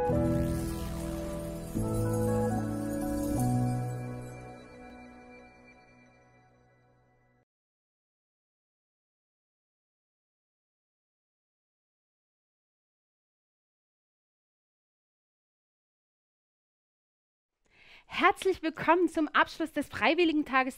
Herzlich willkommen zum Abschluss des Freiwilligentages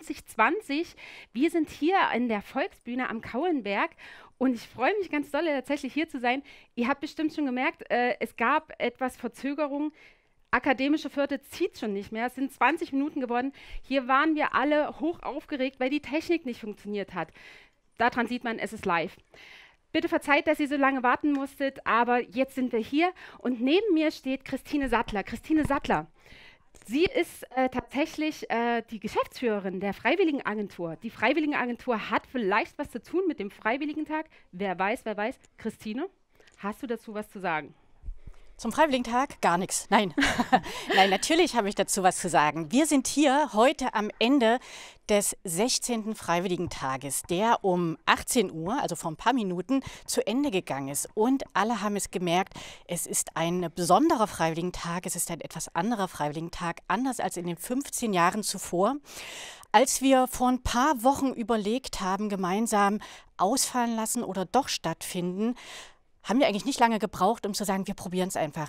2020. Wir sind hier in der Volksbühne am Kauenberg und ich freue mich ganz doll, tatsächlich hier zu sein. Ihr habt bestimmt schon gemerkt, es gab etwas Verzögerung. Akademische Vierte zieht schon nicht mehr. Es sind 20 Minuten geworden. Hier waren wir alle hoch aufgeregt, weil die Technik nicht funktioniert hat. Daran sieht man, es ist live. Bitte verzeiht, dass ihr so lange warten musstet, aber jetzt sind wir hier und neben mir steht Christine Sattler. Christine Sattler. Sie ist tatsächlich die Geschäftsführerin der Freiwilligenagentur. Die Freiwilligenagentur hat vielleicht was zu tun mit dem Freiwilligentag. Wer weiß, wer weiß. Christine, hast du dazu was zu sagen? Zum Freiwilligentag gar nichts. Nein. Nein, natürlich habe ich dazu was zu sagen. Wir sind hier heute am Ende des 16. Freiwilligentages, der um 18 Uhr, also vor ein paar Minuten, zu Ende gegangen ist. Und alle haben es gemerkt, es ist ein besonderer Freiwilligentag, es ist ein etwas anderer Freiwilligentag, anders als in den 15 Jahren zuvor. Als wir vor ein paar Wochen überlegt haben, gemeinsam ausfallen lassen oder doch stattfinden, haben wir eigentlich nicht lange gebraucht, um zu sagen, wir probieren es einfach.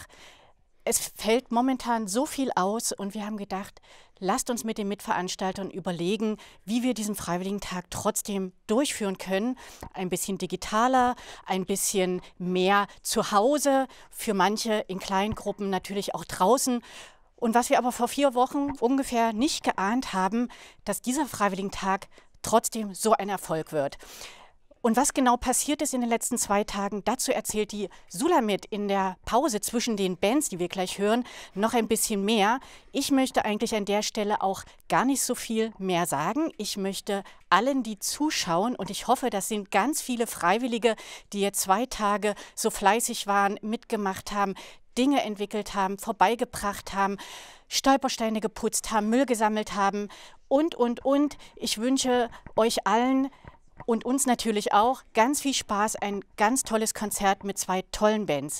Es fällt momentan so viel aus und wir haben gedacht, lasst uns mit den Mitveranstaltern überlegen, wie wir diesen Freiwilligentag trotzdem durchführen können. Ein bisschen digitaler, ein bisschen mehr zu Hause, für manche in kleinen Gruppen natürlich auch draußen. Und was wir aber vor 4 Wochen ungefähr nicht geahnt haben, dass dieser Freiwilligentag trotzdem so ein Erfolg wird. Und was genau passiert ist in den letzten 2 Tagen, dazu erzählt die Sulamit in der Pause zwischen den Bands, die wir gleich hören, noch ein bisschen mehr. Ich möchte eigentlich an der Stelle auch gar nicht so viel mehr sagen. Ich möchte allen, die zuschauen, und ich hoffe, das sind ganz viele Freiwillige, die jetzt 2 Tage so fleißig waren, mitgemacht haben, Dinge entwickelt haben, vorbeigebracht haben, Stolpersteine geputzt haben, Müll gesammelt haben und. Ich wünsche euch allen und uns natürlich auch ganz viel Spaß, ein ganz tolles Konzert mit 2 tollen Bands.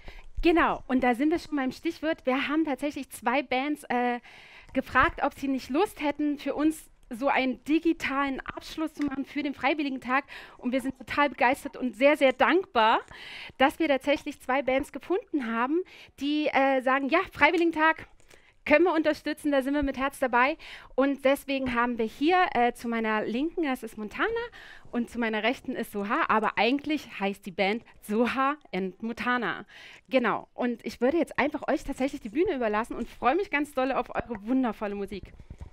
Genau, und da sind wir schon beim Stichwort. Wir haben tatsächlich 2 Bands gefragt, ob sie nicht Lust hätten, für uns so einen digitalen Abschluss zu machen für den Freiwilligentag. Und wir sind total begeistert und sehr, sehr dankbar, dass wir tatsächlich 2 Bands gefunden haben, die sagen, ja, Freiwilligentag können wir unterstützen, da sind wir mit Herz dabei. Und deswegen haben wir hier zu meiner Linken, das ist Montana, und zu meiner Rechten ist Soha, aber eigentlich heißt die Band Soha and Montana. Genau, und ich würde jetzt einfach euch tatsächlich die Bühne überlassen und freue mich ganz doll auf eure wundervolle Musik.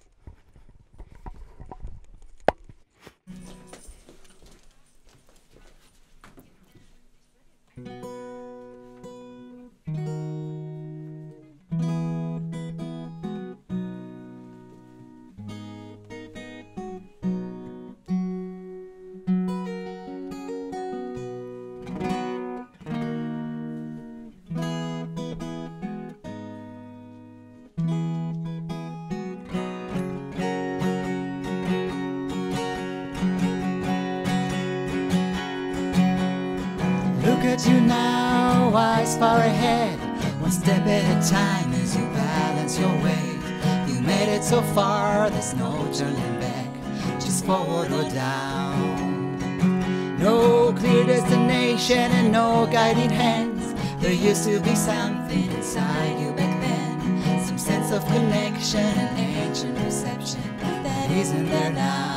Look at you now, eyes far ahead, one step at a time as you balance your weight. You made it so far, there's no turning back, just forward or down. No clear destination and no guiding hands. There used to be something inside you back then, some sense of connection and ancient perception that isn't there now.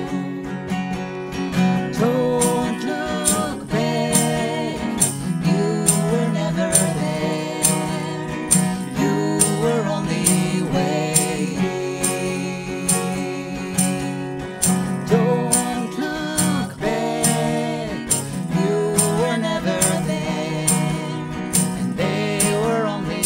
Don't look back, you were never there, you were only waiting. Don't look back, you were never there, and they were only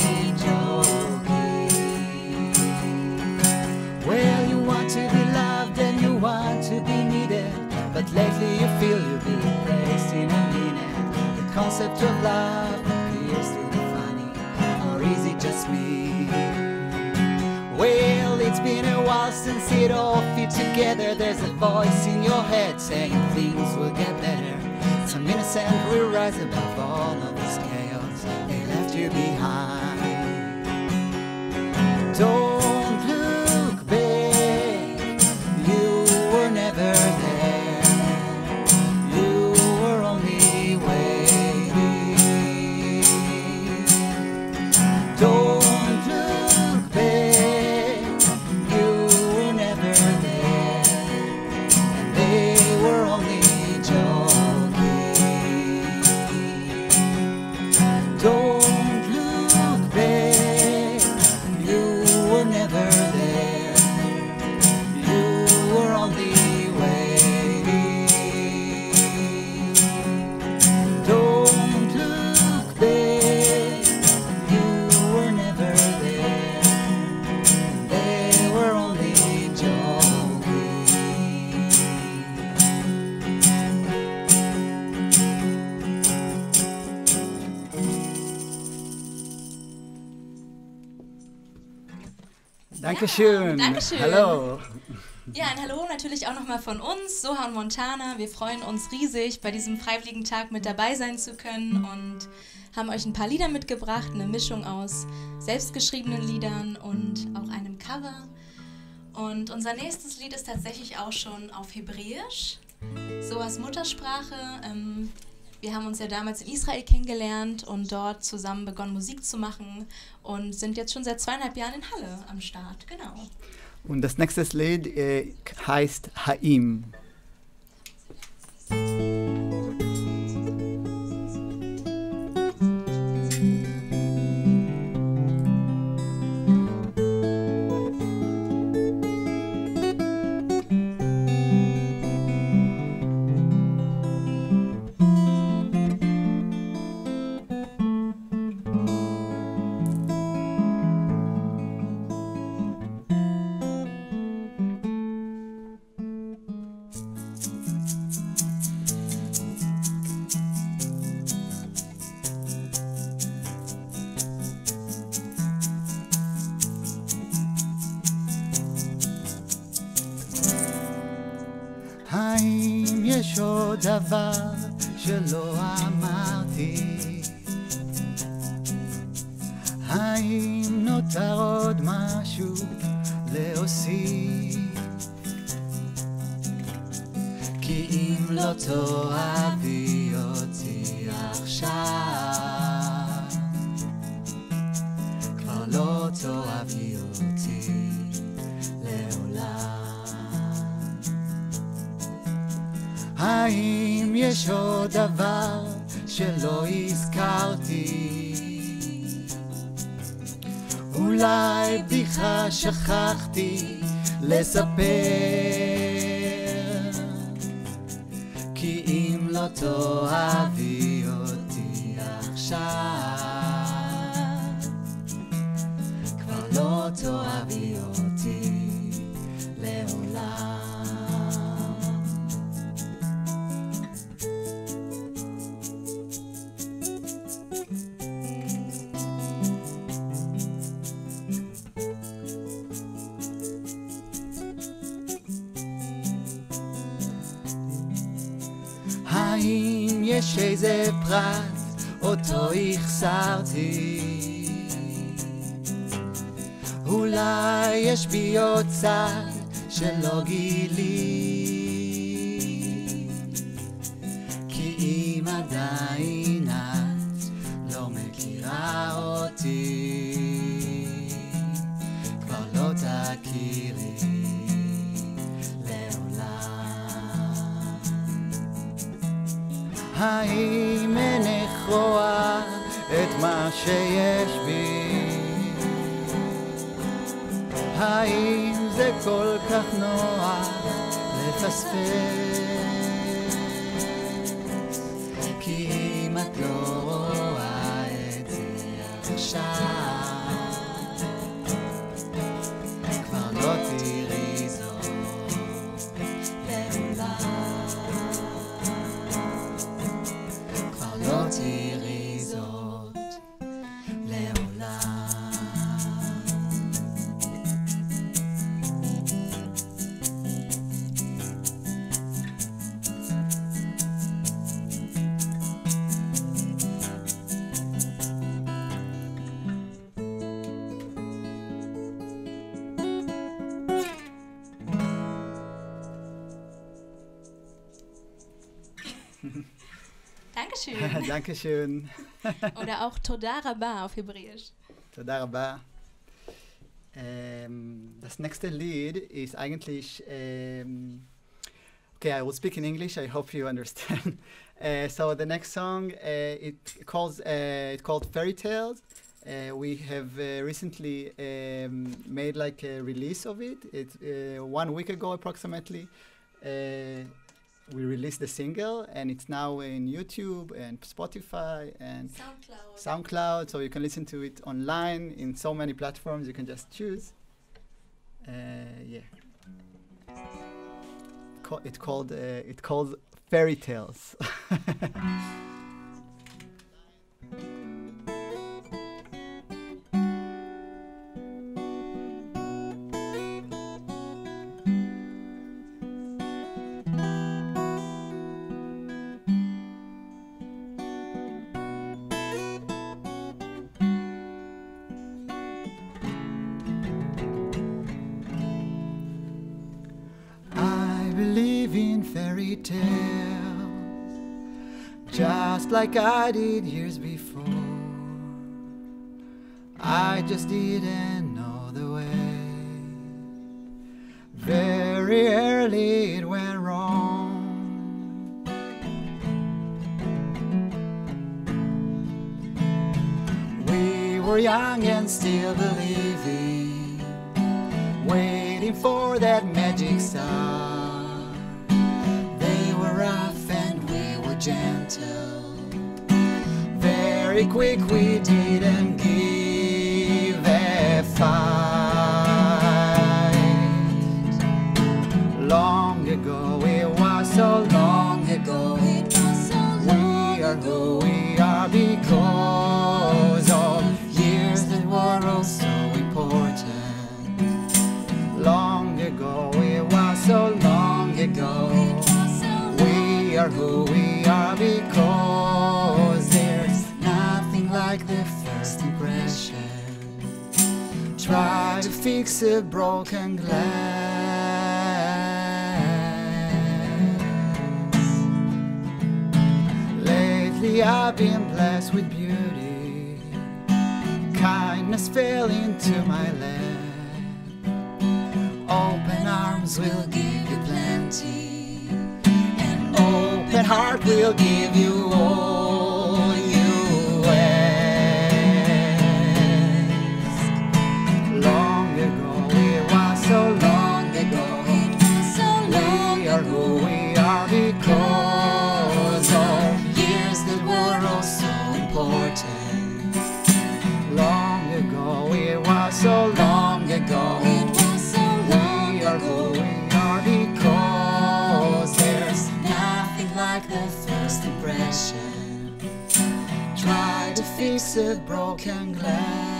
joking. Well, you want to be loved and you want to be needed, but lately you feel you've been placed in a minute. The concept of love appears to be funny, or is it just me? Well, it's been a while since it all fit together. There's a voice in your head saying things will get better. Some innocent will rise above all of this chaos. They left you leave behind. Don't look back, you were never there. You were only waiting. Don't look back, you were never there. And they were only joking. Don't look back, you were never there. You were only waiting. Don't look back, you were never there. They were only joking. Dankeschön. Dankeschön. Hallo. Ja, ein Hallo natürlich auch nochmal von uns, Soha und Montana. Wir freuen uns riesig, bei diesem Freiwilligen Tag mit dabei sein zu können und haben euch ein paar Lieder mitgebracht, eine Mischung aus selbstgeschriebenen Liedern und auch einem Cover. Und unser nächstes Lied ist tatsächlich auch schon auf Hebräisch, Sohas Muttersprache. Wir haben uns ja damals in Israel kennengelernt und dort zusammen begonnen, Musik zu machen und sind jetzt schon seit 2,5 Jahren in Halle am Start. Genau. Und das nächste Lied heißt Haim. האם יש עוד דבר שלא אמרתי? האם נותר עוד משהו להוסיף? כי אם לא תאהבי אותי עכשיו, כבר לא תאהבי אותי לעולם. האם יש עוד דבר שלא הזכרתי? אולי בדיחה שכחתי לספר, כי אם לא תאהבי אותי עכשיו, כבר לא תאהבי אותי לעולם. האם יש איזה פרט אותו החסרתי? אולי יש בי עוד צד שלא גילי, כי אם עדיין את לא מכירה אותי, כבר לא תכירי לעולם. האם אינך רואה את מה שיש בי? האם זה כל כך נוח לפספס? כי אם את לא רואה את זה עכשיו, כבר לא תראי זאת לעולם. כבר לא תראי זאת לעולם. schön. Dankeschön. Oder auch Toda Rabah auf Hebräisch. Toda Rabah. Das nächste Lied ist eigentlich, okay, I will speak in English, I hope you understand. So the next song, it's called Fairy Tales. We have recently made like a release of it. It's 1 week ago approximately. We released the single and it's now in YouTube and Spotify and SoundCloud, so you can listen to it online in so many platforms. You can just choose. Yeah. It's called Fairy Tales. Fairy tales, just like I did years before. I just didn't know the way. Very early it went wrong. We were young and still believing, waiting for that magic star. Rough and we were gentle. Very quick, we didn't give a fight. Long ago, it was so long ago. We are who we are because of years that were all so important. Long ago, it was so long ago. We are who we are because there's nothing like the first impression. Try to fix a broken glass. Lately I've been blessed with beauty. Kindness fell into my lap. Open arms will give you plenty. Open heart will give you all you ask. Long ago, it was so long ago. We are who we are because of years that were all so important. Long ago, it was so long ago. We are who we are because there's like the first impression. Try to fix a broken glass.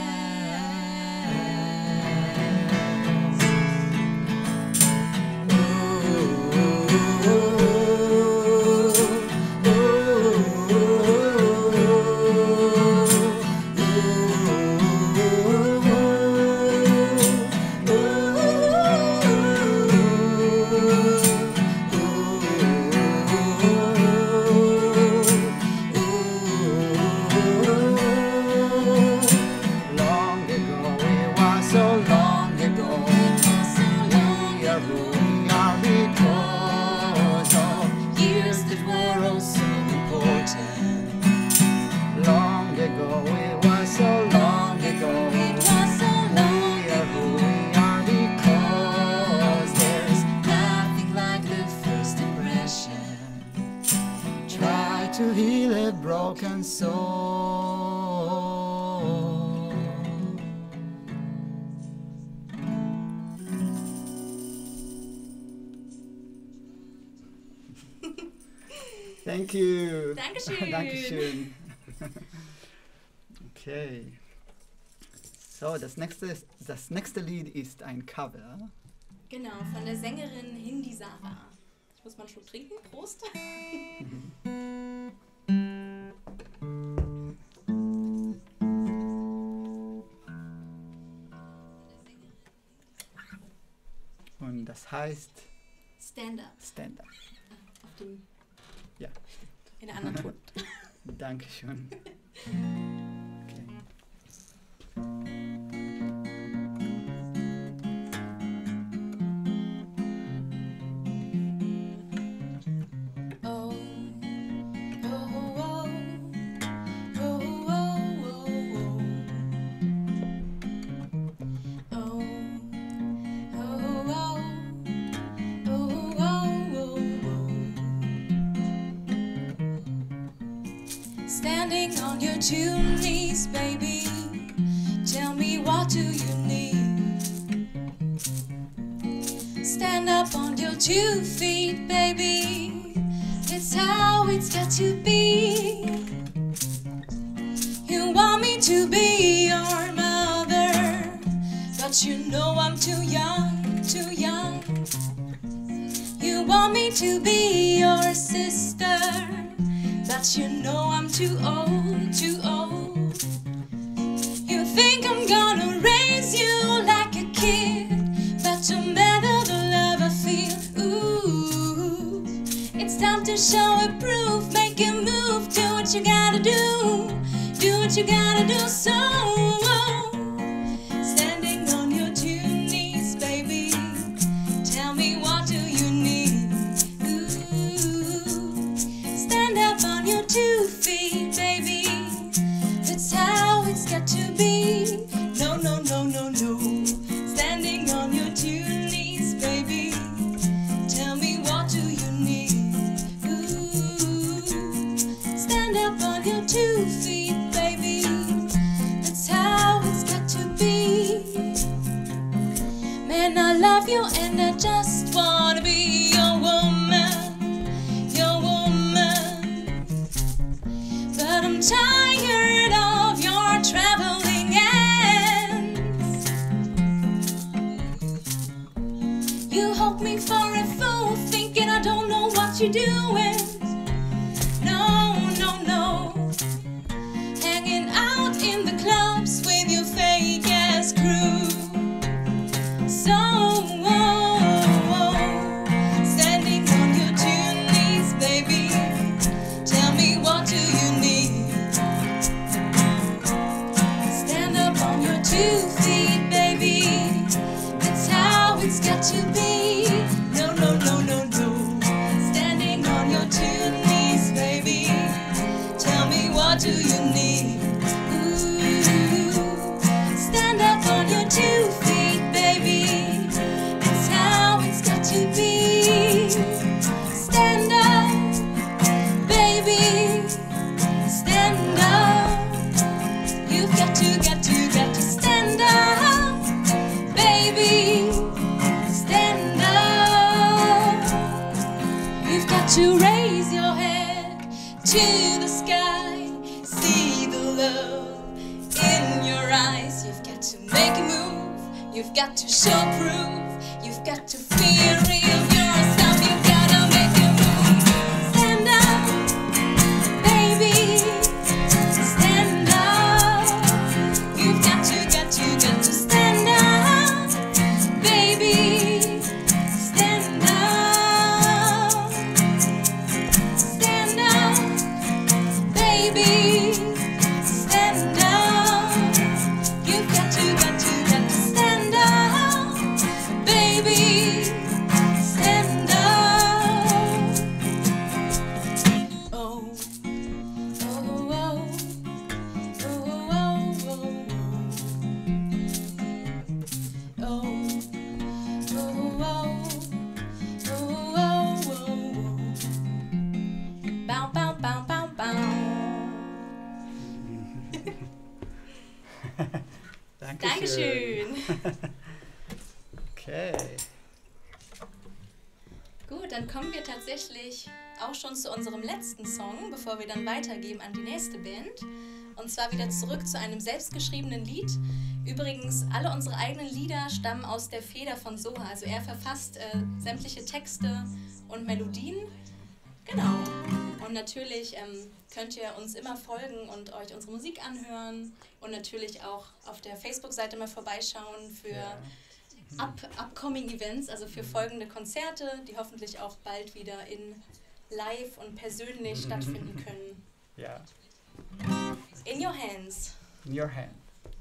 To heal a broken soul. Thank you. Dankeschön. Dankeschön. Okay. So, das nächste Lied ist ein Cover. Genau, von der Sängerin Hindi Sarah. Ich muss mal einen Schluck trinken. Prost. Und das heißt Stand Up. Stand Up. Auf dem Ja. in der anderen Ton. Dankeschön. Okay. Standing on your two knees, baby, tell me what do you need? Stand up on your 2 feet, baby, it's how it's got to be. You want me to be your mother, but you know I'm too young, too young. You want me to be your sister, but you know I'm too old, too old. You think I'm gonna raise you like a kid, but no matter the love I feel, ooh, it's time to show a proof, make a move, do what you gotta do what you gotta do, so standing on your 2 knees, baby, tell me what do you need? Stand up on your 2 feet, baby, that's how it's got to be. No, no, no, no, no. Standing on your 2 knees, baby, tell me what do you need? Stand up on your 2 feet, baby, that's how it's got to be. Man, I love you and I just wanna be your woman, your woman. But I'm tired of your traveling ends. You hold me for a fool, thinking I don't know what you're doing. No, no, no. Hanging out in the clubs with your fake ass crew. So standing on your 2 knees, baby, tell me what do you need? Stand up on your 2 feet, baby, that's how it's got to be. No, no, no, no, no. Standing on your 2 knees, baby, tell me what do you need? Stand up on your 2 feet, baby, that's how it's got to be. Stand up, baby, stand up. You've got to stand up, baby, stand up. You've got to raise your head to the sky, see the love in your eyes. You've got to make a move, you've got to show proof, you've got to feel real yourself, you've got to make a move. Stand up, baby, stand up. You've got to stand up, baby, stand up. Stand up, baby, stand up. You've got to stand up, baby, stand up. Oh, oh, oh, oh, oh, oh, oh, oh. Bow, bow, bow, bow, bow. Dankeschön. Okay. Gut, dann kommen wir tatsächlich auch schon zu unserem letzten Song, bevor wir dann weitergeben an die nächste Band. Und zwar wieder zurück zu einem selbstgeschriebenen Lied. Übrigens, alle unsere eigenen Lieder stammen aus der Feder von Soha. Also er verfasst sämtliche Texte und Melodien. Genau. Und natürlich könnt ihr uns immer folgen und euch unsere Musik anhören. Und natürlich auch auf der Facebook-Seite mal vorbeischauen für upcoming Events, also für folgende Konzerte, die hoffentlich auch bald wieder in live und persönlich stattfinden können. Ja. In your hands. In your hand.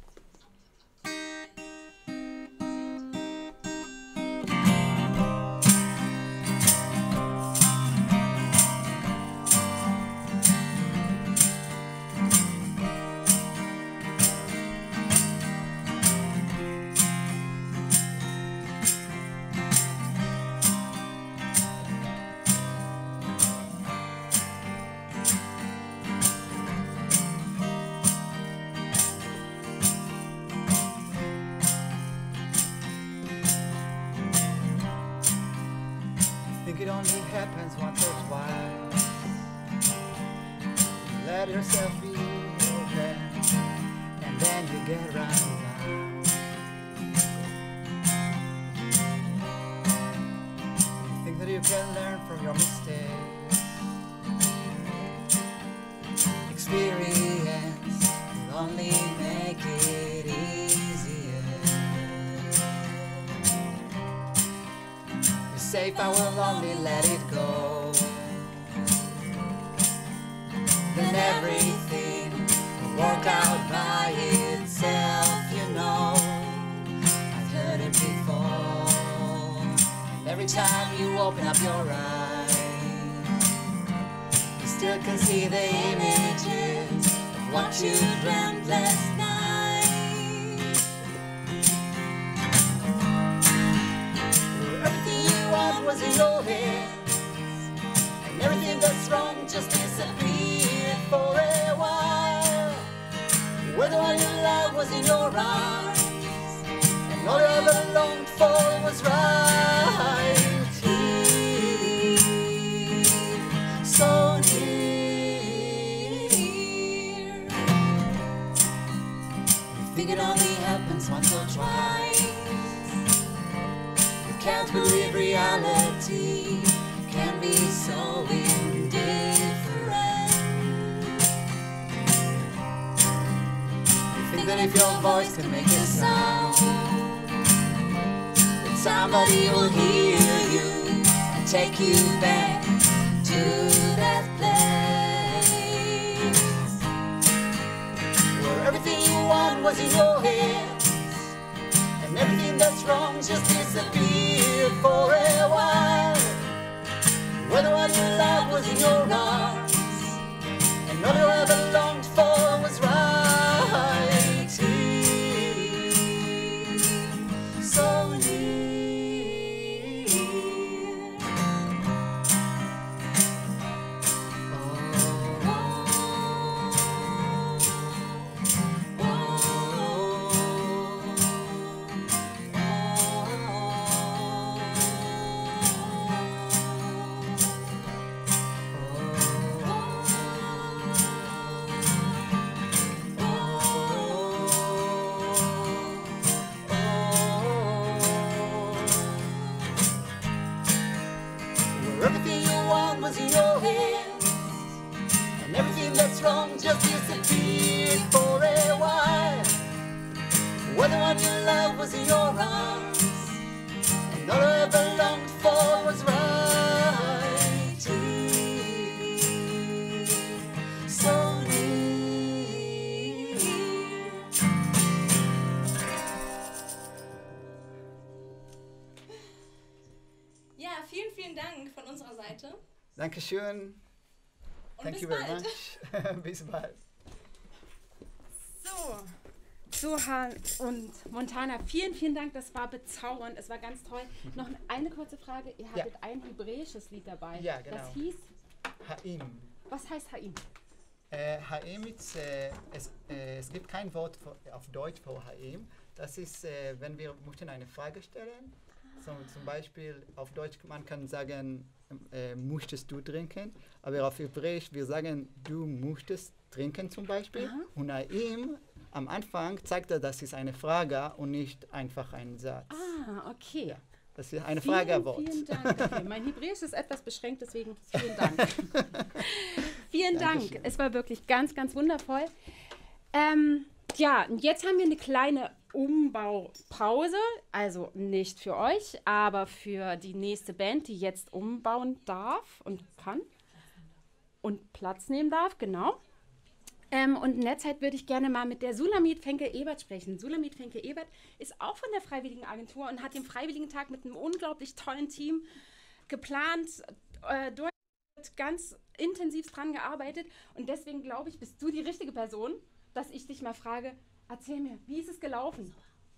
Think it only happens once or twice. Let yourself be open, and then you get right down. You think that you can learn from your mistakes. Experience will only make it easier. You're safe, I will only let it go. Then everything will work out by itself, you know. I've heard it before. And every time you open up your eyes, you still can see the images of what you dreamt last night. Everything you want was in your hands, and everything that's wrong just disappeared for a while. Where the one you loved was in your arms, and all you ever longed for was right here, so near. You think it only happens once or twice. You can't believe reality can be so indifferent. You think that if your voice can make a sound, that somebody will hear you and take you back to that place where everything you want was in your hands, and everything that's wrong just disappeared for a while. Where the one you loved was in your arms, and all you ever longed for was right here, so near. Where everything you want was in your hands, and everything that's wrong just disappeared for a while. Where the one you loved was in your arms, and all I ever longed for was right here, so near. Ja, vielen, vielen Dank von unserer Seite. Dankeschön. Und Thank bis you very bald. much. Bis bald. So, Suhan und Montana, vielen, vielen Dank. Das war bezaubernd. Es war ganz toll. Noch eine kurze Frage. Ihr hattet ein hebräisches Lied dabei. Ja, genau. Das hieß, Haim. was heißt Haim? Haim ist, es gibt kein Wort auf Deutsch für Haim. Das ist, wenn wir möchten eine Frage stellen. So, zum Beispiel auf Deutsch, man kann sagen, möchtest du trinken? Aber auf Hebräisch, wir sagen, du möchtest trinken zum Beispiel. Aha. Und Haim am Anfang zeigt er, das ist eine Frage und nicht einfach ein Satz. Ah, okay. Ja, das ist eine Vielen, Fragewort. vielen Dank. Okay, mein Hebräisch ist etwas beschränkt, deswegen vielen Dank. Vielen Dank. Dankeschön. Es war wirklich ganz, ganz wundervoll. Ja, und jetzt haben wir eine kleine Umbaupause. Also nicht für euch, aber für die nächste Band, die jetzt umbauen darf und kann. und Platz nehmen darf, genau. Und in der Zeit würde ich gerne mal mit der Sulamit Fenke-Ebert sprechen. Sulamit Fenke-Ebert ist auch von der Freiwilligenagentur und hat den Freiwilligentag mit einem unglaublich tollen Team geplant, ganz intensiv dran gearbeitet. Und deswegen glaube ich, bist du die richtige Person, dass ich dich mal frage, erzähl mir, wie ist es gelaufen?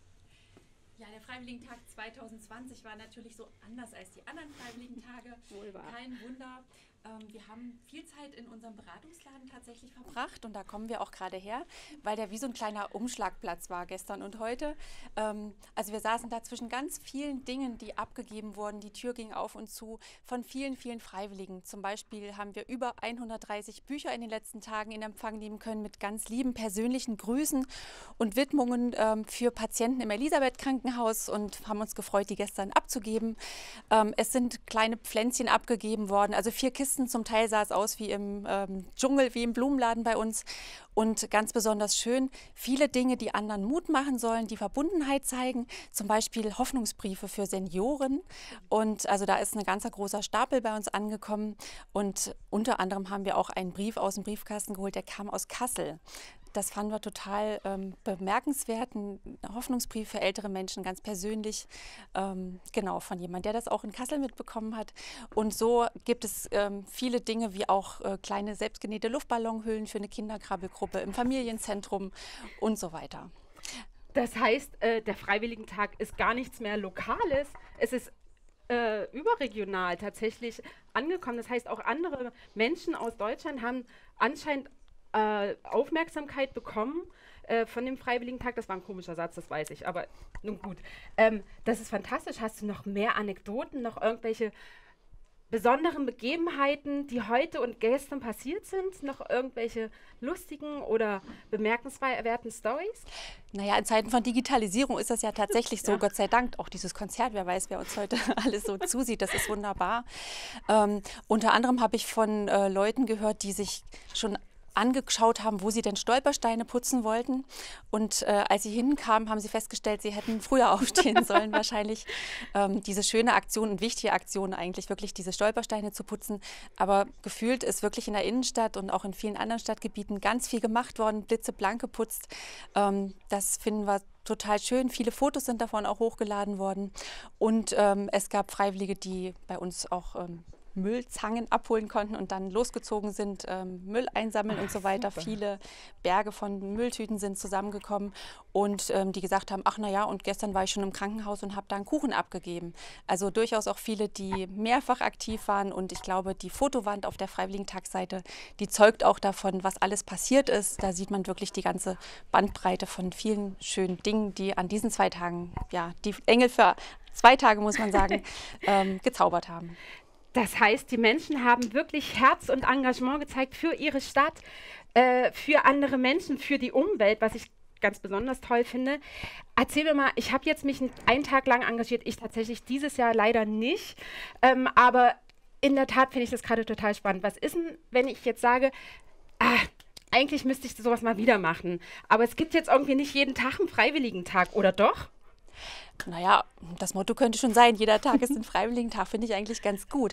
Ja, der Freiwilligentag 2020 war natürlich so anders als die anderen Freiwilligentage. Wohl wahr. Kein Wunder. Wir haben viel Zeit in unserem Beratungsladen tatsächlich verbracht und da kommen wir auch gerade her, weil der wie so ein kleiner Umschlagplatz war gestern und heute. Also wir saßen da zwischen ganz vielen Dingen, die abgegeben wurden. Die Tür ging auf und zu von vielen, vielen Freiwilligen. Zum Beispiel haben wir über 130 Bücher in den letzten Tagen in Empfang nehmen können mit ganz lieben persönlichen Grüßen und Widmungen für Patienten im Elisabeth-Krankenhaus und haben uns gefreut, die gestern abzugeben. Es sind kleine Pflänzchen abgegeben worden, also 4 Kisten. Zum Teil sah es aus wie im Dschungel, wie im Blumenladen bei uns. Und ganz besonders schön, viele Dinge, die anderen Mut machen sollen, die Verbundenheit zeigen. Zum Beispiel Hoffnungsbriefe für Senioren. Und also da ist ein ganzer großer Stapel bei uns angekommen. Und unter anderem haben wir auch einen Brief aus dem Briefkasten geholt, der kam aus Kassel. Das fanden wir total bemerkenswert. Ein Hoffnungsbrief für ältere Menschen, ganz persönlich, genau, von jemandem, der das auch in Kassel mitbekommen hat. Und so gibt es viele Dinge, wie auch kleine selbstgenähte Luftballonhüllen für eine Kinderkrabbelgruppe im Familienzentrum und so weiter. Das heißt, der Freiwilligentag ist gar nichts mehr Lokales. Es ist überregional tatsächlich angekommen. Das heißt, auch andere Menschen aus Deutschland haben anscheinend Aufmerksamkeit bekommen von dem Freiwilligentag. Das war ein komischer Satz, das weiß ich, aber nun gut. Das ist fantastisch. Hast du noch mehr Anekdoten, noch irgendwelche besonderen Begebenheiten, die heute und gestern passiert sind? Noch irgendwelche lustigen oder bemerkenswerten Storys? Naja, in Zeiten von Digitalisierung ist das ja tatsächlich so, Gott sei Dank, auch dieses Konzert, wer weiß, wer uns heute alles so zusieht, das ist wunderbar. Unter anderem habe ich von Leuten gehört, die sich schon angeschaut haben, wo sie denn Stolpersteine putzen wollten. Und als sie hinkamen, haben sie festgestellt, sie hätten früher aufstehen sollen wahrscheinlich. Diese schöne Aktion und wichtige Aktion eigentlich, wirklich diese Stolpersteine zu putzen. Aber gefühlt ist wirklich in der Innenstadt und auch in vielen anderen Stadtgebieten ganz viel gemacht worden, blitzeblank geputzt. Das finden wir total schön. Viele Fotos sind davon auch hochgeladen worden. Und es gab Freiwillige, die bei uns auch Müllzangen abholen konnten und dann losgezogen sind, Müll einsammeln und so weiter. Super. Viele Berge von Mülltüten sind zusammengekommen und die gesagt haben, ach naja, und gestern war ich schon im Krankenhaus und habe da einen Kuchen abgegeben. Also durchaus auch viele, die mehrfach aktiv waren und ich glaube, die Fotowand auf der Freiwilligentagsseite, die zeugt auch davon, was alles passiert ist. Da sieht man wirklich die ganze Bandbreite von vielen schönen Dingen, die an diesen 2 Tagen, ja, die Engel für 2 Tage, muss man sagen, gezaubert haben. Das heißt, die Menschen haben wirklich Herz und Engagement gezeigt für ihre Stadt, für andere Menschen, für die Umwelt, was ich ganz besonders toll finde. Erzähl mir mal, ich habe jetzt mich einen Tag lang engagiert, ich tatsächlich dieses Jahr leider nicht, aber in der Tat finde ich das gerade total spannend. Was ist denn, wenn ich jetzt sage, eigentlich müsste ich sowas mal wieder machen, aber es gibt jetzt irgendwie nicht jeden Tag einen Freiwilligentag, oder doch? Naja, das Motto könnte schon sein, jeder Tag ist ein Freiwilligentag, finde ich eigentlich ganz gut.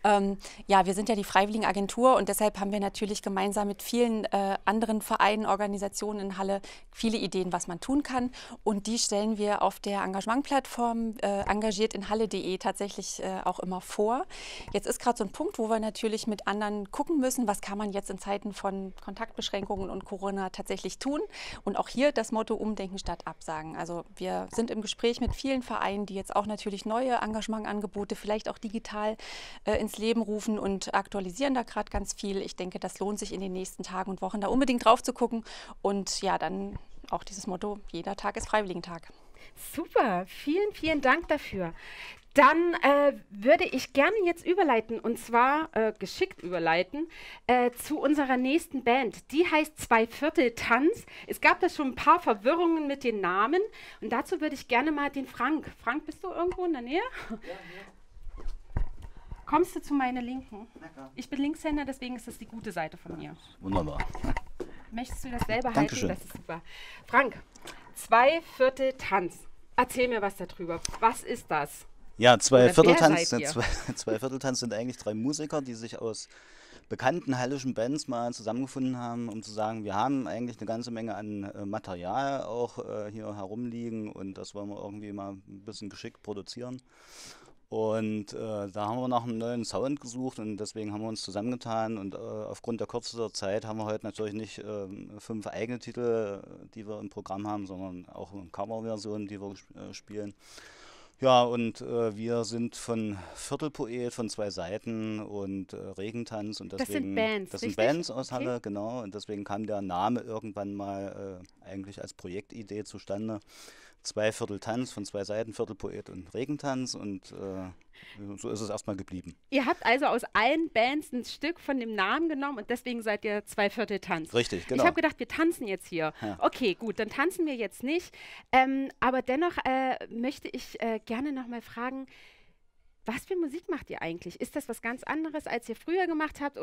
Ja, wir sind ja die Freiwilligenagentur und deshalb haben wir natürlich gemeinsam mit vielen anderen Vereinen, Organisationen in Halle viele Ideen, was man tun kann. Und die stellen wir auf der Engagementplattform engagiertinhalle.de tatsächlich auch immer vor. Jetzt ist gerade so ein Punkt, wo wir natürlich mit anderen gucken müssen, was kann man jetzt in Zeiten von Kontaktbeschränkungen und Corona tatsächlich tun. Und auch hier das Motto Umdenken statt Absagen. Also wir sind im Gespräch mit vielen Vereinen, die jetzt auch natürlich neue Engagementangebote vielleicht auch digital ins Leben rufen und aktualisieren da gerade ganz viel. Ich denke, das lohnt sich in den nächsten Tagen und Wochen da unbedingt drauf zu gucken und ja, dann auch dieses Motto, jeder Tag ist Freiwilligentag. Super, vielen, vielen Dank dafür. Dann würde ich gerne jetzt überleiten, und zwar geschickt überleiten, zu unserer nächsten Band. Die heißt 2/4 Tanz. Es gab da schon ein paar Verwirrungen mit den Namen. Und dazu würde ich gerne mal den Frank. Frank, bist du irgendwo in der Nähe? Ja, hier. Kommst du zu meiner Linken? Na klar. Ich bin Linkshänder, deswegen ist das die gute Seite von mir. Wunderbar. Möchtest du das selber Dankeschön. halten? Das ist super. Frank, 2/4 Tanz. Erzähl mir was darüber. Was ist das? Ja, 2/4 Tanz, seid ihr? 2/4 Tanz sind eigentlich 3 Musiker, die sich aus bekannten hallischen Bands mal zusammengefunden haben, um zu sagen, wir haben eigentlich eine ganze Menge an Material auch hier herumliegen und das wollen wir irgendwie mal ein bisschen geschickt produzieren. Und da haben wir nach einem neuen Sound gesucht und deswegen haben wir uns zusammengetan und aufgrund der Kürze der Zeit haben wir heute natürlich nicht 5 eigene Titel, die wir im Programm haben, sondern auch eine Coverversion, die wir spielen. Ja, und wir sind von Viertelpoet von 2 Seiten und Regentanz und Das sind deswegen, Bands, das sind richtig? Bands aus Okay. Halle, genau, und deswegen kam der Name irgendwann mal eigentlich als Projektidee zustande. 2 Viertel Tanz von 2 Seiten, Viertelpoet und Regentanz und so ist es erstmal geblieben. Ihr habt also aus allen Bands ein Stück von dem Namen genommen und deswegen seid ihr 2 Viertel Tanz. Richtig, genau. Ich habe gedacht, wir tanzen jetzt hier. Ja. Okay, gut, dann tanzen wir jetzt nicht. Aber dennoch möchte ich gerne noch mal fragen, was für Musik macht ihr eigentlich? Ist das was ganz anderes, als ihr früher gemacht habt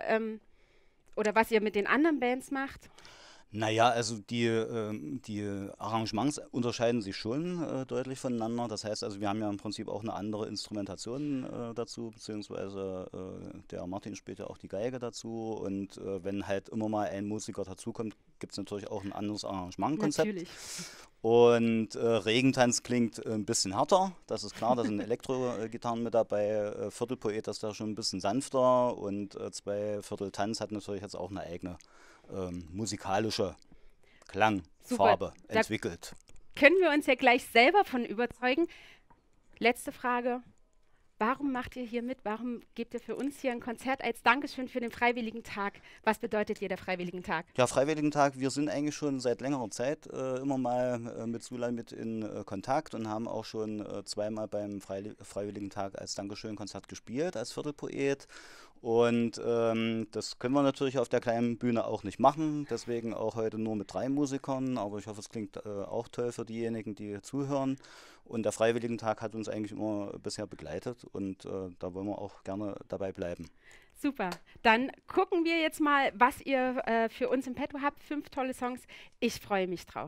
oder was ihr mit den anderen Bands macht? Naja, also die Arrangements unterscheiden sich schon deutlich voneinander. Das heißt also, wir haben ja im Prinzip auch eine andere Instrumentation dazu, beziehungsweise der Martin spielt ja auch die Geige dazu. Und wenn halt immer mal ein Musiker dazukommt, gibt es natürlich auch ein anderes Arrangementkonzept. Natürlich. Und Regentanz klingt ein bisschen härter, das ist klar, da sind Elektro-Gitarren mit dabei. Viertelpoet ist da schon ein bisschen sanfter und 2 Viertel Tanz hat natürlich jetzt auch eine eigene musikalische Klangfarbe Da entwickelt. können wir uns ja gleich selber von überzeugen. Letzte Frage. Warum macht ihr hier mit? Warum gebt ihr für uns hier ein Konzert als Dankeschön für den Freiwilligen Tag? Was bedeutet dir der Freiwilligen Tag? Ja, Freiwilligentag, wir sind eigentlich schon seit längerer Zeit immer mal mit Sula mit in Kontakt und haben auch schon 2-mal beim Freiwilligentag als Dankeschön-Konzert gespielt, als Viertelpoet. Und das können wir natürlich auf der kleinen Bühne auch nicht machen, deswegen auch heute nur mit 3 Musikern, aber ich hoffe, es klingt auch toll für diejenigen, die zuhören. Und der Freiwilligentag hat uns eigentlich immer bisher begleitet und da wollen wir auch gerne dabei bleiben. Super. Dann gucken wir jetzt mal, was ihr für uns im Petto habt. 5 tolle Songs. Ich freue mich drauf.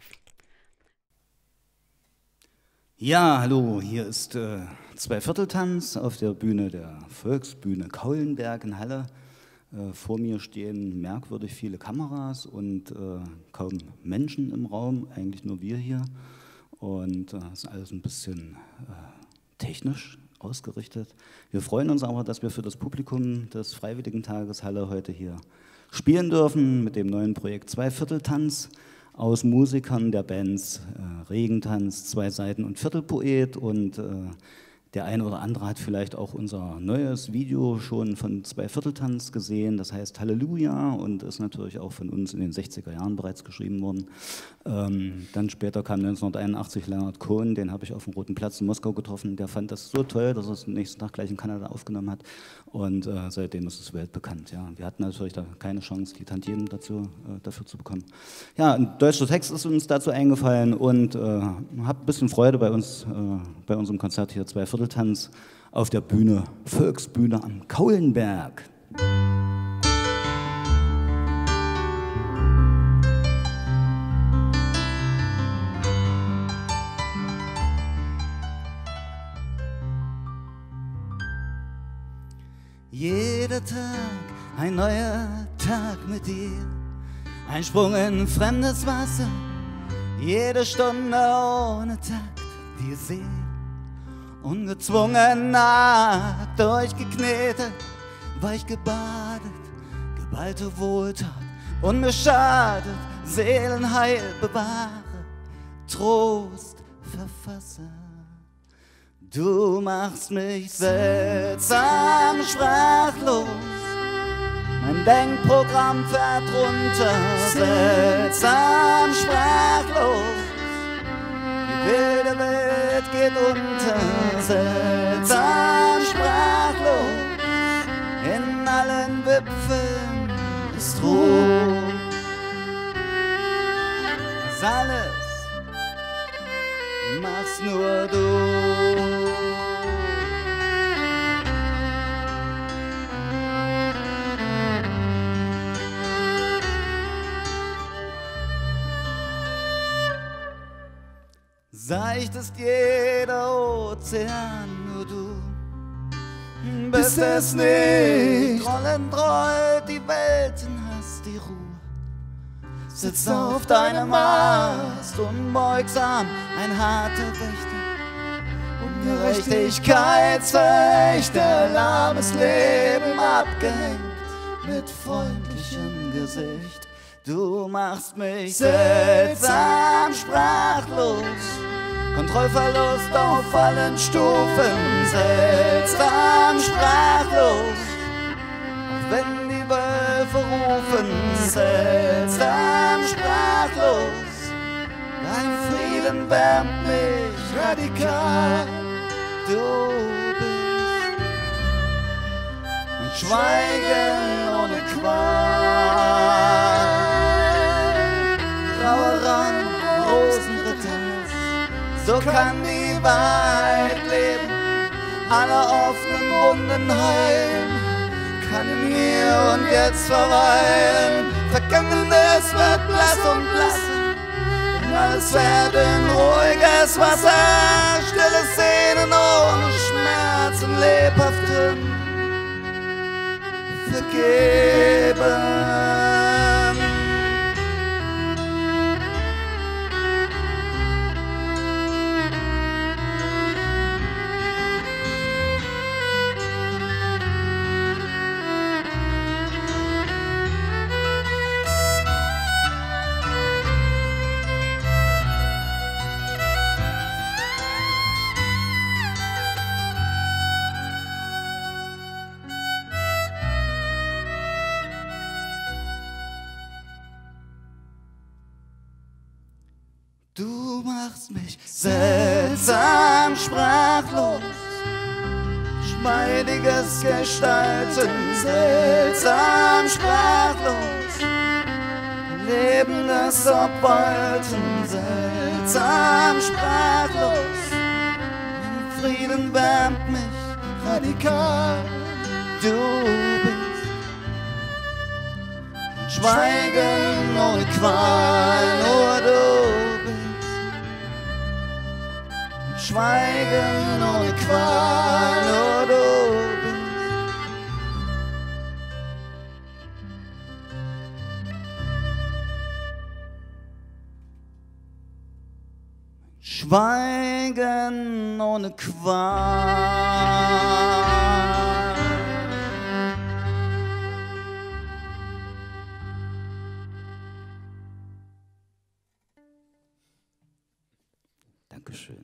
Ja, hallo, hier ist 2 Viertel Tanz auf der Bühne der Volksbühne Kaulenberg in Halle. Vor mir stehen merkwürdig viele Kameras und kaum Menschen im Raum, eigentlich nur wir hier. Und das ist alles ein bisschen technisch ausgerichtet. Wir freuen uns aber, dass wir für das Publikum des Freiwilligentages Halle heute hier spielen dürfen mit dem neuen Projekt 2 Viertel Tanz aus Musikern der Bands Regentanz, 2 Seiten und Viertelpoet. Und der eine oder andere hat vielleicht auch unser neues Video schon von 2 Viertel Tanz gesehen, das heißt Halleluja und ist natürlich auch von uns in den 60er Jahren bereits geschrieben worden. Dann später kam 1981 Leonard Cohen, den habe ich auf dem Roten Platz in Moskau getroffen. Der fand das so toll, dass er es am nächsten Tag gleich in Kanada aufgenommen hat und seitdem ist es weltbekannt. Ja. Wir hatten natürlich da keine Chance, die Tantiemen dafür zu bekommen. Ja, ein deutscher Text ist uns dazu eingefallen und habt ein bisschen Freude bei uns, bei unserem Konzert hier 2 Viertel Tanz auf der Bühne, Volksbühne am Kaulenberg. Jeder Tag ein neuer Tag mit dir, ein Sprung in fremdes Wasser, jede Stunde ohne Takt, dir Seele. Ungezwungen nackt, durchgeknetet, weich gebadet, geballte Wohltat, unbeschadet, Seelenheil bewahre, Trost verfasse. Du machst mich seltsam sprachlos, mein Denkprogramm fährt runter, seltsam sprachlos. Die wilde Welt geht unter, seltsam sprachlos. In allen Wipfeln ist Ruhe. Das alles machst nur du. Seicht ist jeder Ozean, nur du. bis es nicht rollend rollt, die Welten hast die Ruhe. Sitzt auf deinem Mast, unbeugsam, ein harter Wächter. Ungerechtigkeitsfechter, lahmes Leben abgehängt mit freundlichem Gesicht. Du machst mich seltsam sprachlos, Kontrollverlust auf allen Stufen, seltsam sprachlos, auch wenn die Wölfe rufen, seltsam sprachlos, dein Frieden wärmt mich radikal, du bist mein Schweigen ohne Qual, grauer Rand, Rosenritter. So kann die Wahrheit leben, alle offenen Wunden heilen, kann in mir und jetzt verweilen. Vergangenes wird blass und blasser, und alles werden ruhiges Wasser, stille Szenen ohne Schmerzen, lebhaftem Vergeben. Du machst mich seltsam sprachlos, schmeidiges Gestalten, seltsam sprachlos, lebendes Obwalten, seltsam sprachlos, mein Frieden wärmt mich radikal, du bist Schweigen ohne Qual, nur du. Schweigen ohne Qual, nur du bist. Schweigen ohne Qual. Dankeschön.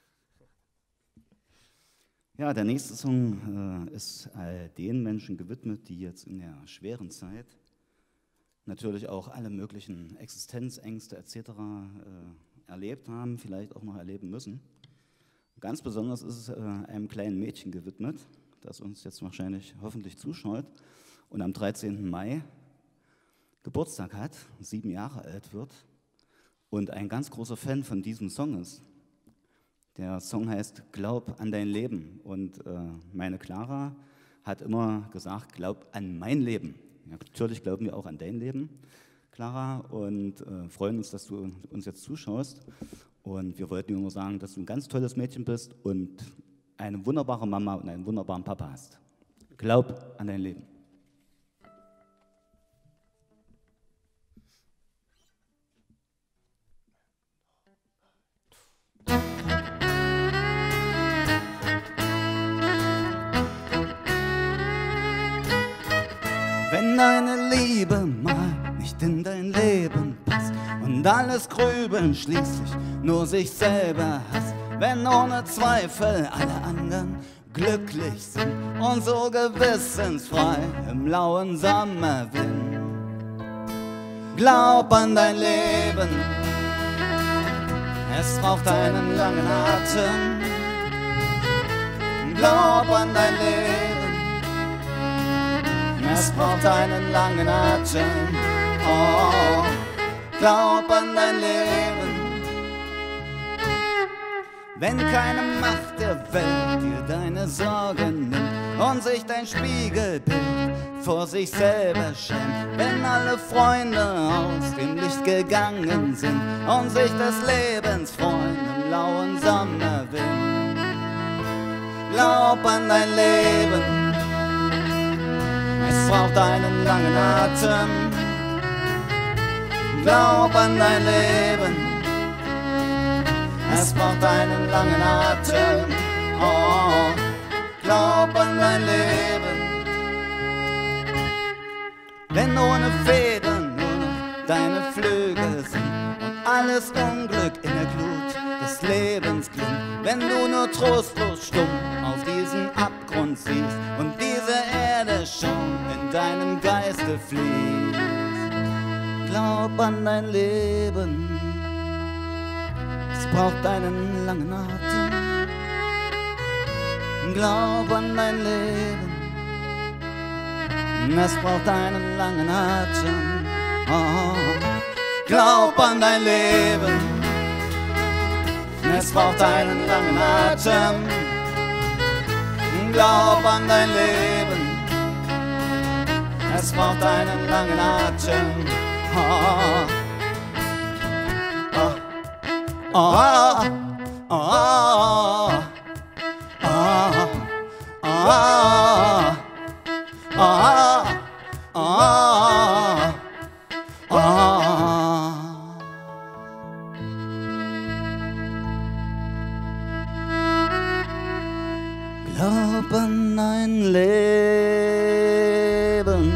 Ja, der nächste Song ist all den Menschen gewidmet, die jetzt in der schweren Zeit natürlich auch alle möglichen Existenzängste etc. Erlebt haben, vielleicht auch noch erleben müssen. Ganz besonders ist es einem kleinen Mädchen gewidmet, das uns jetzt wahrscheinlich hoffentlich zuschaut und am 13. Mai Geburtstag hat, 7 Jahre alt wird und ein ganz großer Fan von diesem Song ist. Der Song heißt Glaub an dein Leben und meine Clara hat immer gesagt, glaub an mein Leben. Ja, natürlich glauben wir auch an dein Leben, Clara, und freuen uns, dass du uns jetzt zuschaust. Und wir wollten dir nur sagen, dass du ein ganz tolles Mädchen bist und eine wunderbare Mama und einen wunderbaren Papa hast. Glaub an dein Leben. Wenn deine Liebe mal nicht in dein Leben passt und alles Grübeln schließlich nur sich selber hasst, wenn ohne Zweifel alle anderen glücklich sind und so gewissensfrei im lauen Sommerwind. Glaub an dein Leben, es braucht einen langen Atem. Glaub an dein Leben, es braucht einen langen Atem. Oh, glaub an dein Leben. Wenn keine Macht der Welt dir deine Sorgen nimmt und sich dein Spiegelbild vor sich selber schämt, wenn alle Freunde aus dem Licht gegangen sind und sich des Lebens freuen im lauen Sommerwind. glaub an dein Leben. Es braucht einen langen Atem. Glaub an dein Leben. Es braucht einen langen Atem. Oh, glaub an dein Leben. Wenn ohne Federn nur noch deine Flügel sind und alles Unglück in der Glut des Lebens klingt, wenn du nur trostlos stumm auf diesen Abgrund siehst und diese Erde schon in deinem Geiste fließt, glaub an dein Leben. Es braucht einen langen Atem. Glaub an dein Leben. Es braucht einen langen Atem. Oh, glaub an dein Leben. Es braucht einen langen Atem. Glaub an dein Leben. Es braucht einen langen Atem. Oh, oh, oh, oh, oh, oh, oh. Glaub an dein Leben.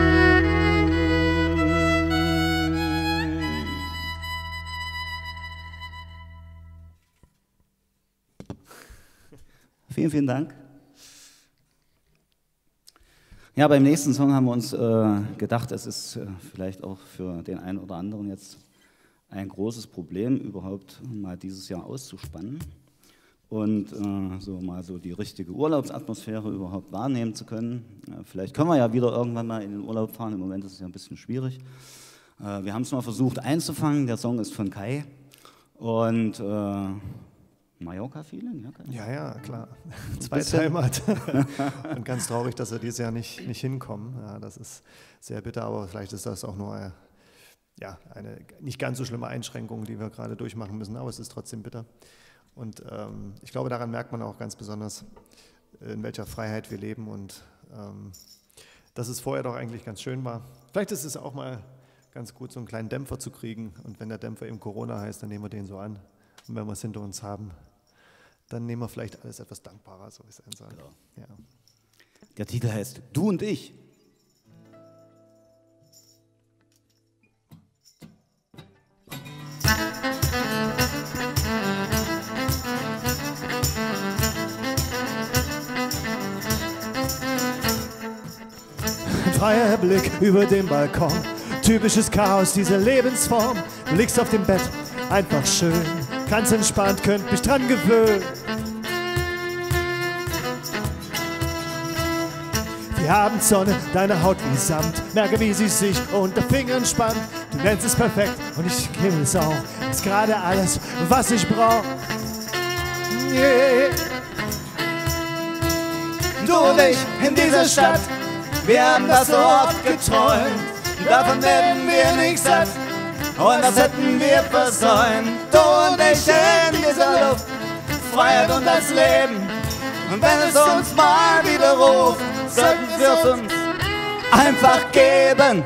Vielen, vielen Dank. Ja, beim nächsten Song haben wir uns gedacht, es ist vielleicht auch für den einen oder anderen jetzt ein großes Problem, überhaupt mal dieses Jahr auszuspannen und so mal so die richtige Urlaubsatmosphäre überhaupt wahrnehmen zu können. Vielleicht können wir ja wieder irgendwann mal in den Urlaub fahren, im Moment ist es ja ein bisschen schwierig. Wir haben es mal versucht einzufangen, der Song ist von Kai und Mallorca-Feeling? Ja, klar. Zweitheimat. Und ganz traurig, dass wir dieses Jahr nicht hinkommen. Ja, das ist sehr bitter, aber vielleicht ist das auch nur eine nicht ganz so schlimme Einschränkung, die wir gerade durchmachen müssen, aber es ist trotzdem bitter. Und ich glaube, daran merkt man auch ganz besonders, in welcher Freiheit wir leben und dass es vorher doch eigentlich ganz schön war. Vielleicht ist es auch mal ganz gut, so einen kleinen Dämpfer zu kriegen. Und wenn der Dämpfer eben Corona heißt, dann nehmen wir den so an. Und wenn wir es hinter uns haben, dann nehmen wir vielleicht alles etwas dankbarer, so wie es sein soll. Genau. Ja. Der Titel heißt Du und ich. Ein freier Blick über den Balkon, typisches Chaos, diese Lebensform. Du liegst auf dem Bett, einfach schön, ganz entspannt, könnt mich dran gewöhnen. Die Abendsonne, deine Haut wie Samt, merke, wie sie sich unter Fingern spannt. Du nennst es perfekt und ich kenne es auch, ist gerade alles, was ich brauch. Yeah. Du und ich in dieser Stadt, wir haben das so oft geträumt, davon werden wir nicht satt. Und das hätten wir versäumt, du und ich in dieser Luft, Freiheit und das Leben. Und wenn es uns mal wieder ruft, sollten wir es uns einfach geben.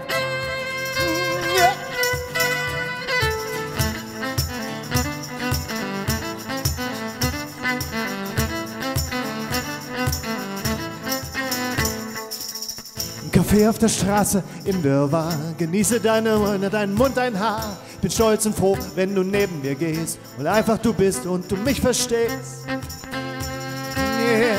Kaffee auf der Straße im Wirrwarr, genieße deinen Mund, dein Haar. Bin stolz und froh, wenn du neben mir gehst und einfach du bist und du mich verstehst. Yeah.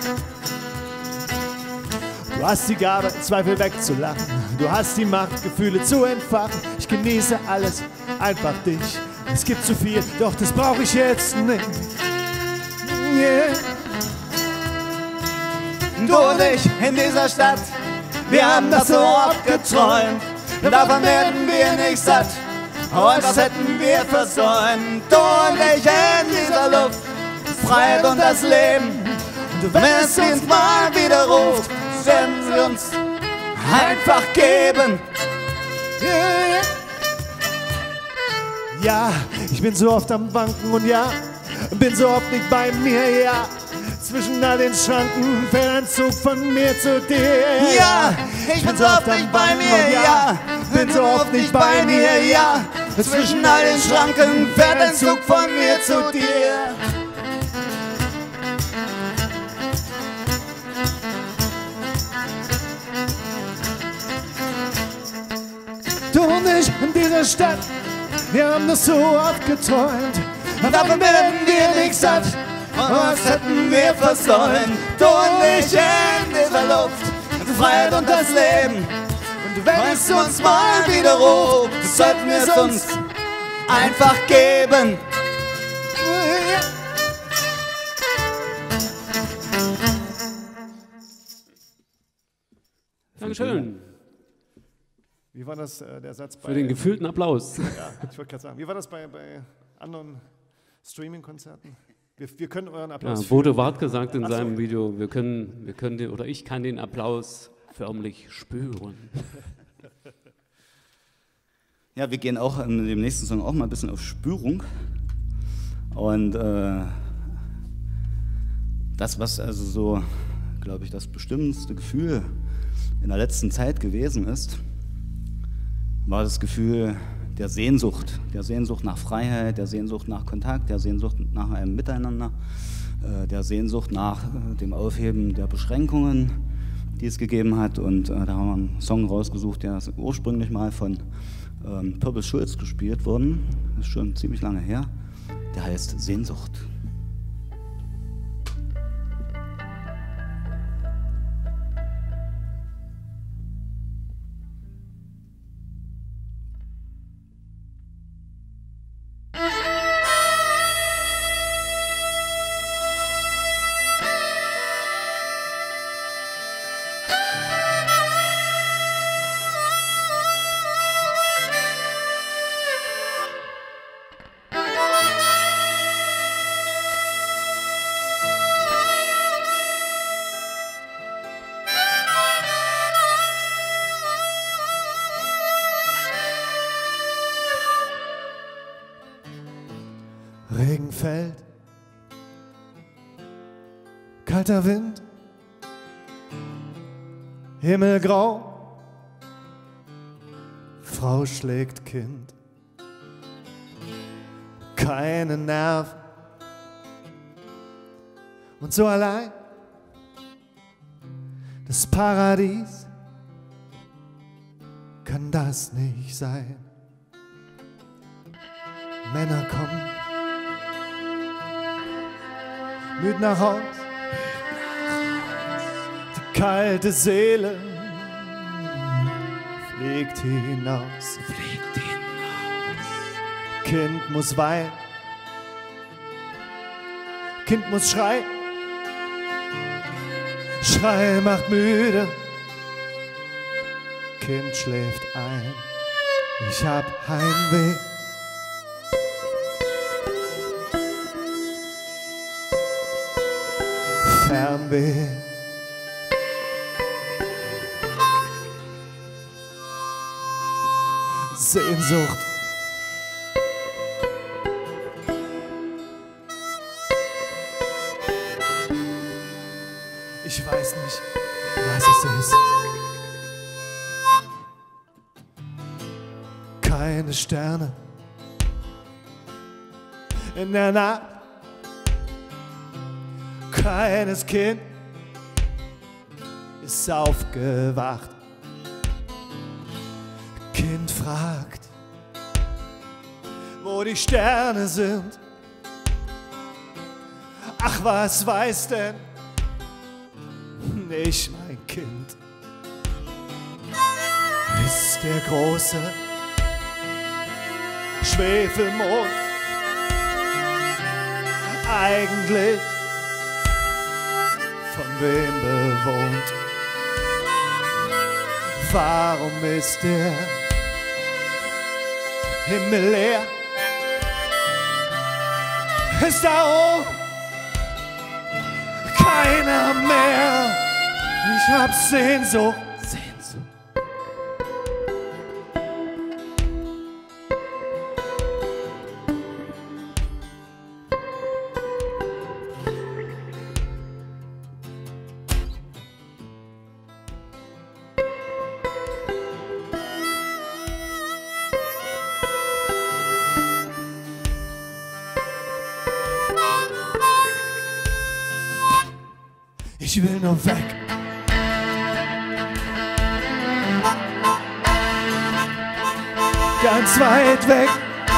Du hast die Gabe, Zweifel wegzulachen. Du hast die Macht, Gefühle zu entfachen. Ich genieße alles, einfach dich. Es gibt zu viel, doch das brauche ich jetzt nicht. Yeah. Du und ich in dieser Stadt, wir haben das so oft geträumt, davon werden wir nicht satt. Und was hätten wir versäumt? Du und ich in dieser Luft, Freiheit und das Leben. Und wenn es uns mal wieder ruft, werden wir uns einfach geben. Ja, ich bin so oft am Wanken und ja, bin so oft nicht bei mir, ja. Zwischen all den Schranken fährt ein Zug von mir zu dir. Ja, ich bin so oft nicht bei mir, ja, bin so oft nicht bei mir, ja. Zwischen all den Schranken fährt ein Zug von mir zu dir. Du und ich in dieser Stadt, wir haben das so oft geträumt. Davon werden wir nicht satt, Was hätten wir versäumt? Du und ich in dieser Luft, die Freiheit und das Leben. Und wenn es uns mal wieder ruft, sollten wir es uns einfach geben. Dankeschön Wie war das, der Satz bei... für den gefühlten Applaus. Ja, ich wollte gerade sagen, wie war das bei anderen Streaming-Konzerten? Wir können euren Applaus Ja, Bodo Wartke sagt in seinem Video, wir können den, oder ich kann den Applaus förmlich spüren. Ja, wir gehen auch in dem nächsten Song auch mal ein bisschen auf Spürung. Und das, was also so, glaube ich, das bestimmendste Gefühl in der letzten Zeit gewesen ist, war das Gefühl der Sehnsucht nach Freiheit, der Sehnsucht nach Kontakt, der Sehnsucht nach einem Miteinander, der Sehnsucht nach dem Aufheben der Beschränkungen, die es gegeben hat. Und da haben wir einen Song rausgesucht, der ist ursprünglich mal von Purple Schulz gespielt worden, das ist schon ziemlich lange her, der heißt Sehnsucht. Regen fällt, kalter Wind, Himmelgrau, Frau schlägt Kind, keine Nerven und so allein das Paradies kann das nicht sein. Männer kommen müd nach Haus, die kalte Seele fliegt hinaus. Kind muss weinen, Kind muss schreien, Schrei macht müde, Kind schläft ein, ich hab Heimweh. Fernweh. Sehnsucht. Ich weiß nicht, was es ist. Keine Sterne in der Nacht. Keines Kind ist aufgewacht. Kind fragt, wo die Sterne sind. Ach, was weiß denn nicht mein Kind? Ist der große Schwefelmond eigentlich von wem bewohnt? Warum ist der Himmel leer? Ist da oben keiner mehr? Ich hab Sehnsucht. Ich will nur weg. Ganz weit weg.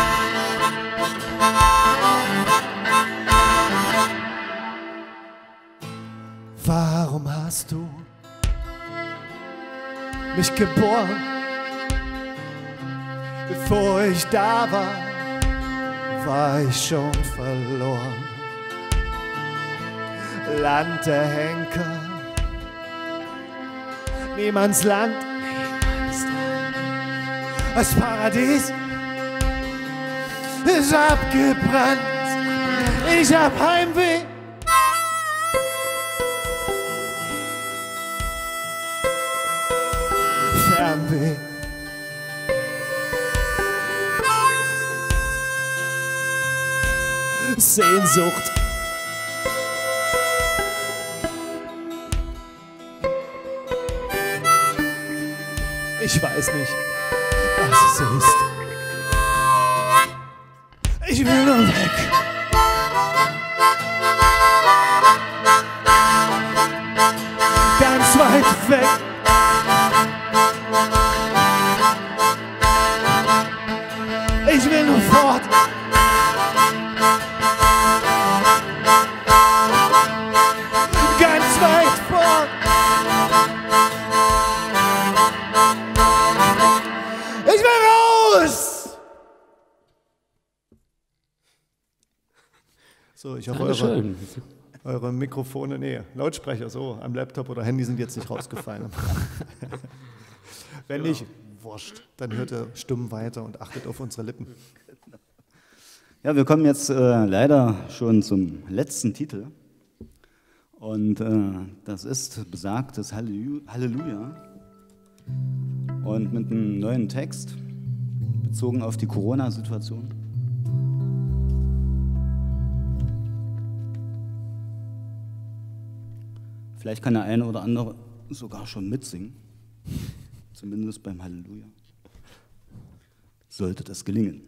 Warum hast du mich geboren? Bevor ich da war ich schon verloren. Land der Henker, niemands Land, das Paradies ist abgebrannt. Ich hab Heimweh. Fernweh. Sehnsucht. Ich weiß nicht, was es ist. Ich will nur weg. Ganz weit weg. Ich will nur fort. Ganz weit fort. Ich will raus. So, ich hoffe, eure Mikrofone, nee, Lautsprecher so am Laptop oder Handy sind jetzt nicht rausgefallen. Wenn nicht, wurscht, dann hört ihr stumm weiter und achtet auf unsere Lippen. Ja, wir kommen jetzt leider schon zum letzten Titel. Und das ist besagtes Halleluja. Und mit einem neuen Text, bezogen auf die Corona-Situation. Vielleicht kann der eine oder andere sogar schon mitsingen. Zumindest beim Halleluja. Sollte das gelingen.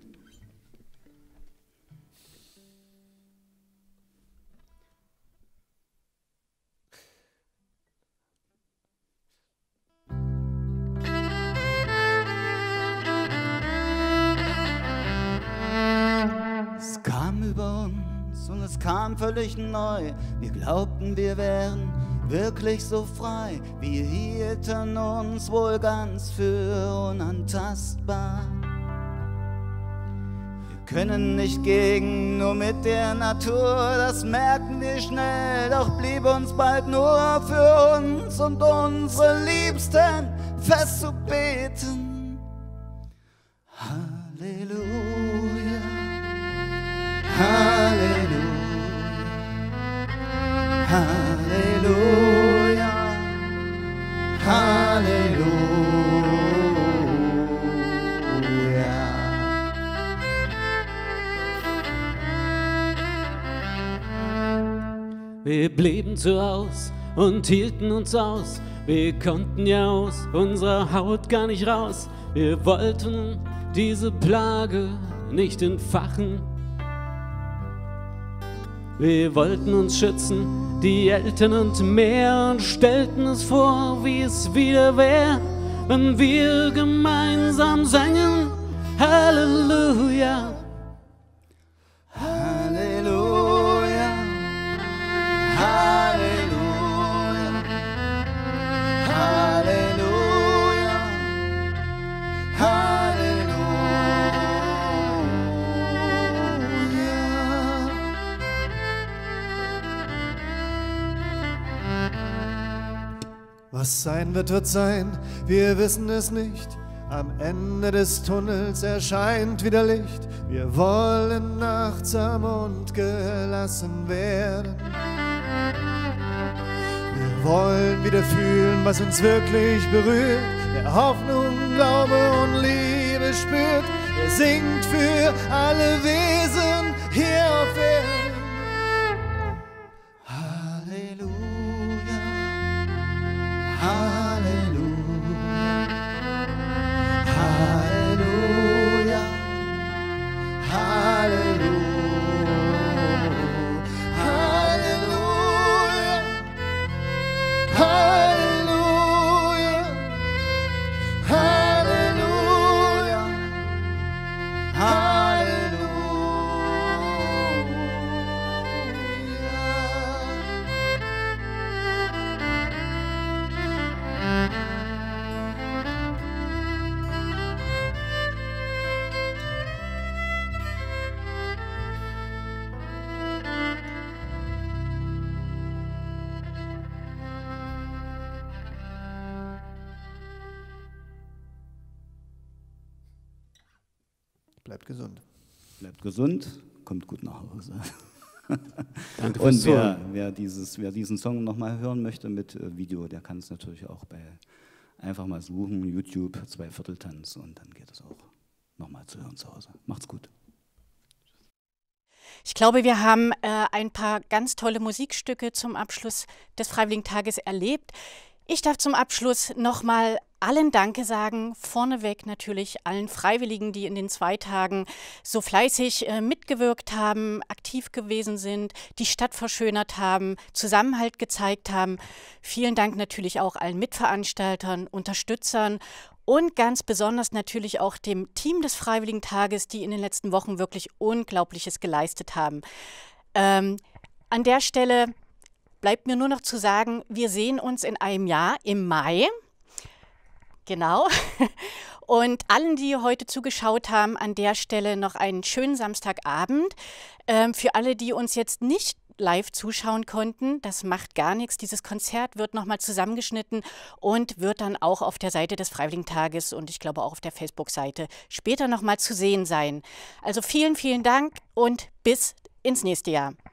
Es kam über uns und es kam völlig neu. Wir glaubten, wir wären wirklich so frei. Wir hielten uns wohl ganz für unantastbar. Wir können nicht gegen, nur mit der Natur, das merken wir schnell. Doch blieb uns bald nur für uns und unsere Liebsten fest zu beten. Halleluja, Halleluja, Halleluja, Halleluja. Wir blieben zu Haus und hielten uns aus. Wir konnten ja aus unserer Haut gar nicht raus. Wir wollten diese Plage nicht entfachen. Wir wollten uns schützen, die Eltern und mehr, und stellten es vor, wie es wieder wäre, wenn wir gemeinsam sangen Halleluja. Halleluja, Halleluja, Halleluja, Halleluja. Was sein wird, wird sein, wir wissen es nicht. Am Ende des Tunnels erscheint wieder Licht. Wir wollen achtsam und gelassen werden. Wir wollen wieder fühlen, was uns wirklich berührt. Wer Hoffnung, Glaube und Liebe spürt, er singt für alle Wesen hier auf Erden. Halleluja, Halleluja, Halleluja, Halleluja, bleibt gesund. Bleibt gesund, kommt gut nach Hause. Danke Und fürs Zuhören. wer diesen Song nochmal hören möchte mit Video, der kann es natürlich auch einfach mal suchen, YouTube, 2/4-Tanz, und dann geht es auch nochmal zu hören zu Hause. Macht's gut. Ich glaube, wir haben ein paar ganz tolle Musikstücke zum Abschluss des Freiwilligentages erlebt. Ich darf zum Abschluss nochmal allen Danke sagen, vorneweg natürlich allen Freiwilligen, die in den 2 Tagen so fleißig mitgewirkt haben, aktiv gewesen sind, die Stadt verschönert haben, Zusammenhalt gezeigt haben. Vielen Dank natürlich auch allen Mitveranstaltern, Unterstützern und ganz besonders natürlich auch dem Team des Freiwilligentages, die in den letzten Wochen wirklich Unglaubliches geleistet haben. An der Stelle bleibt mir nur noch zu sagen, wir sehen uns in einem Jahr im Mai. Genau. Und allen, die heute zugeschaut haben, an der Stelle noch einen schönen Samstagabend. Für alle, die uns jetzt nicht live zuschauen konnten, das macht gar nichts. Dieses Konzert wird nochmal zusammengeschnitten und wird dann auch auf der Seite des Freiwilligentages und ich glaube auch auf der Facebook-Seite später nochmal zu sehen sein. Also vielen, vielen Dank und bis ins nächste Jahr.